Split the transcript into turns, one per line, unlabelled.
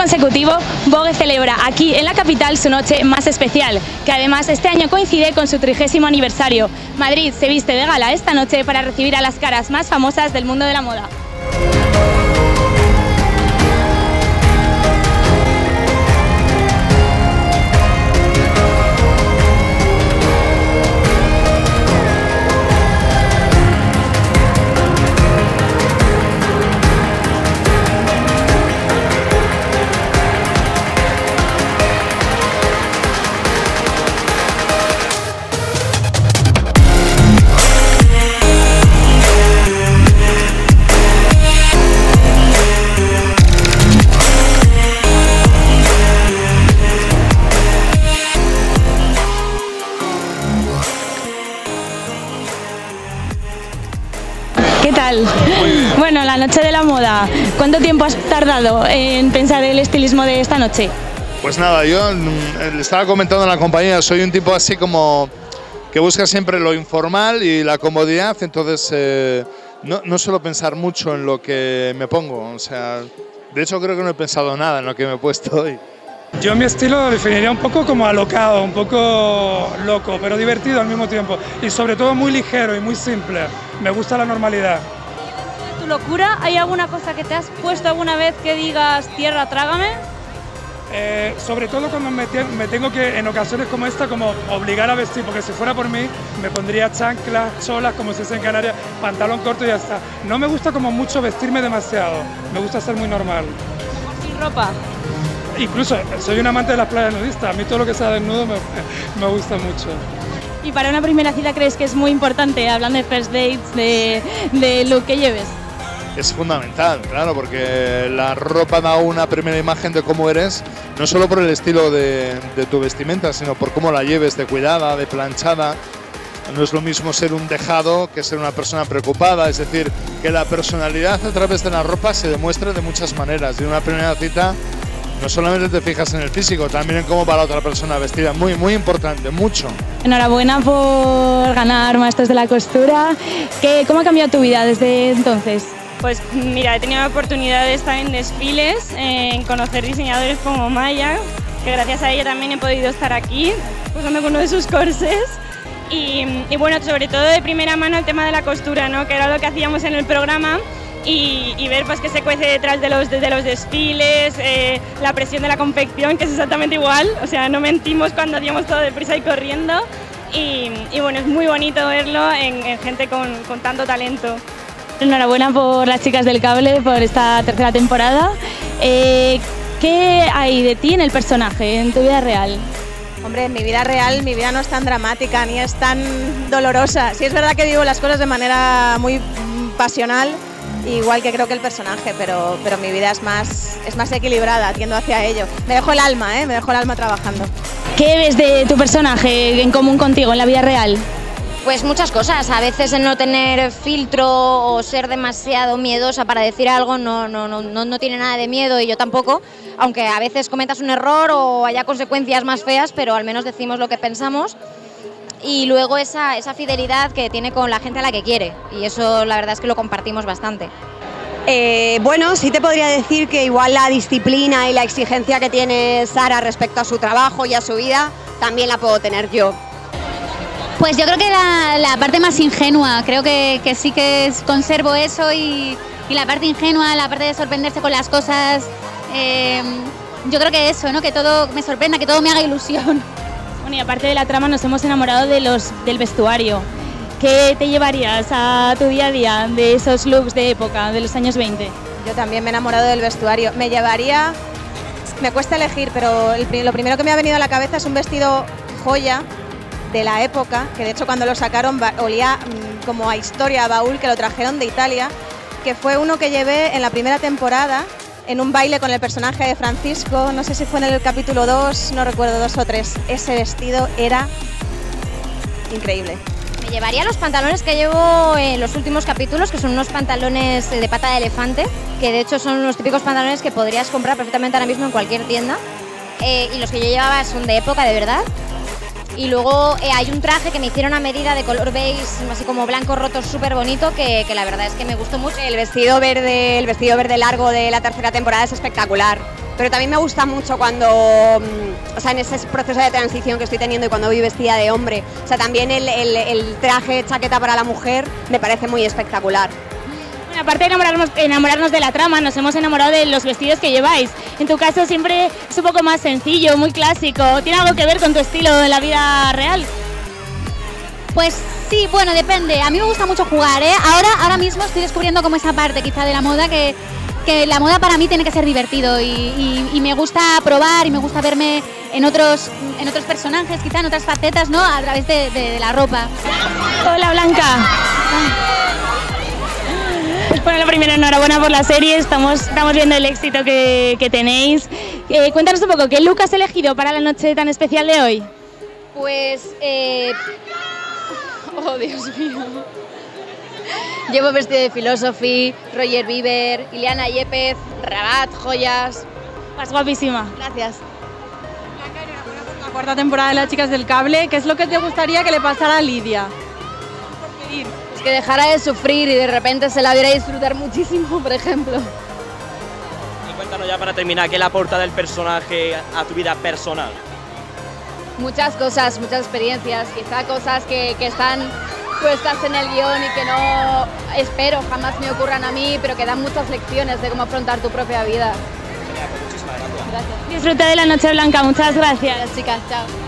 consecutivo, Vogue celebra aquí en la capital su noche más especial, que además este año coincide con su 30º aniversario. Madrid se viste de gala esta noche para recibir a las caras más famosas del mundo de la moda. ¿Qué tal? Bueno, la noche de la moda, ¿cuánto tiempo has tardado en pensar el estilismo de esta noche?
Pues nada, yo le estaba comentando en la compañía, soy un tipo así como que busca siempre lo informal y la comodidad, entonces no suelo pensar mucho en lo que me pongo, o sea, de hecho creo que no he pensado nada en lo que me he puesto hoy.
Yo mi estilo lo definiría un poco como alocado, un poco loco, pero divertido al mismo tiempo y sobre todo muy ligero y muy simple. Me gusta la normalidad.
¿Tu locura? ¿Hay alguna cosa que te has puesto alguna vez que digas tierra, trágame?
Sobre todo cuando me tengo que, en ocasiones como esta, como obligar a vestir, porque si fuera por mí me pondría chanclas, cholas, como se dice en Canarias, pantalón corto y ya está. No me gusta como mucho vestirme demasiado, me gusta ser muy normal.
¿Sin ropa?
Incluso soy un amante de las playas nudistas, a mí todo lo que sea desnudo me gusta mucho.
¿Y para una primera cita crees que es muy importante, hablando de first dates, de lo que lleves?
Es fundamental, claro, porque la ropa da una primera imagen de cómo eres, no solo por el estilo de tu vestimenta, sino por cómo la lleves, de cuidada, de planchada. No es lo mismo ser un dejado que ser una persona preocupada, es decir, que la personalidad a través de la ropa se demuestra de muchas maneras. Y en una primera cita no solamente te fijas en el físico, también en cómo va la otra persona vestida, muy importante, mucho. Enhorabuena
por ganar Maestros de la Costura. ¿Cómo ha cambiado tu vida desde entonces?
Pues mira, he tenido la oportunidad de estar en desfiles, en conocer diseñadores como Maya, que gracias a ella también he podido estar aquí, usando con uno de sus corsés. Y bueno, sobre todo de primera mano el tema de la costura, ¿no? Que era lo que hacíamos en el programa. Y ver pues que se cuece detrás de los desfiles, la presión de la confección, que es exactamente igual, o sea, no mentimos cuando hacíamos todo deprisa y corriendo, y bueno, es muy bonito verlo en gente con tanto talento.
Enhorabuena por las chicas del cable, por esta tercera temporada. ¿Qué hay de ti en el personaje, en tu vida real?
Hombre, en mi vida real, mi vida no es tan dramática ni es tan dolorosa. Sí es verdad que vivo las cosas de manera muy pasional, igual que creo que el personaje, pero mi vida es más equilibrada, tiendo hacia ello. Me dejo el alma, me dejo el alma trabajando.
¿Qué ves de tu personaje en común contigo en la vida real?
Pues muchas cosas, a veces el no tener filtro o ser demasiado miedosa para decir algo no tiene nada de miedo y yo tampoco, aunque a veces cometas un error o haya consecuencias más feas, pero al menos decimos lo que pensamos. Y luego esa fidelidad que tiene con la gente a la que quiere, y eso la verdad es que lo compartimos bastante.
Bueno, sí te podría decir que igual la disciplina y la exigencia que tiene Sara respecto a su trabajo y a su vida, también la puedo tener yo.
Pues yo creo que la parte más ingenua, creo que sí que conservo eso y la parte ingenua, la parte de sorprenderse con las cosas, yo creo que eso, ¿no? Que todo me sorprenda, que todo me haga ilusión.
Bueno, y aparte de la trama nos hemos enamorado del vestuario. ¿Qué te llevarías a tu día a día de esos looks de época, de los años 20?
Yo también me he enamorado del vestuario. Me llevaría, me cuesta elegir, pero lo primero que me ha venido a la cabeza es un vestido joya de la época, que de hecho cuando lo sacaron olía como a historia, a baúl, que lo trajeron de Italia, que fue uno que llevé en la primera temporada, en un baile con el personaje de Francisco, no sé si fue en el capítulo 2, no recuerdo, 2 o 3. Ese vestido era increíble.
Me llevaría los pantalones que llevo en los últimos capítulos, que son unos pantalones de pata de elefante, que de hecho son los típicos pantalones que podrías comprar perfectamente ahora mismo en cualquier tienda. Y los que yo llevaba son de época, de verdad. Y luego hay un traje que me hicieron a medida de color beige, así como blanco roto, súper bonito, que la verdad es que me gustó mucho.
El vestido verde largo de la tercera temporada es espectacular. pero también me gusta mucho cuando, o sea, en ese proceso de transición que estoy teniendo y cuando voy vestida de hombre, o sea, también el traje, chaqueta para la mujer me parece muy espectacular.
Bueno, aparte de enamorarnos de la trama, nos hemos enamorado de los vestidos que lleváis. En tu caso siempre es un poco más sencillo, muy clásico. ¿Tiene algo que ver con tu estilo en la vida real?
Pues sí, bueno, depende. A mí me gusta mucho jugar, ¿eh? Ahora mismo estoy descubriendo como esa parte quizá de la moda que la moda para mí tiene que ser divertido y me gusta probar y me gusta verme en otros personajes, quizá en otras facetas, ¿no? A través de la ropa.
Hola, Blanca. Bueno, lo primero, enhorabuena por la serie, estamos viendo el éxito que tenéis. Cuéntanos un poco, ¿qué look has elegido para la noche tan especial de hoy?
Pues, oh Dios mío, llevo vestido de Philosophy, Roger Bieber, Ileana Yepes, Rabat, joyas.
Vas guapísima.
Gracias.
Blanca, enhorabuena por la cuarta temporada de Las Chicas del Cable. ¿Qué es lo que te gustaría que le pasara a Lidia?
Pues que dejara de sufrir y de repente se la viera disfrutar muchísimo, por ejemplo.
Y cuéntanos ya para terminar, ¿qué le aporta del personaje a tu vida personal?
Muchas cosas, muchas experiencias, quizá cosas que están puestas en el guión y que no espero jamás me ocurran a mí, pero que dan muchas lecciones de cómo afrontar tu propia vida.
Genial, pues muchísimas gracias.
Gracias.
Disfruta de la noche, Blanca, muchas gracias.
Chicas, chao.